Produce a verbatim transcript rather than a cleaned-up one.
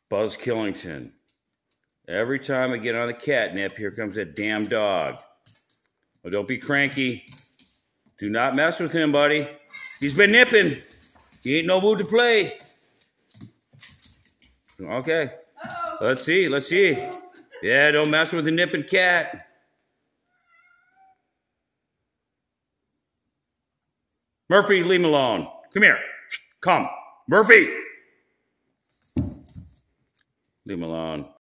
Buzz Killington. Every time I get on the catnip, here comes that damn dog. Well, don't be cranky. Do not mess with him, buddy. He's been nipping. He ain't no mood to play. Okay. Uh-oh. Let's see. Let's see. Yeah, don't mess with the nipping cat. Murphy, leave him alone. Come here. Come. Murphy. Leave him alone.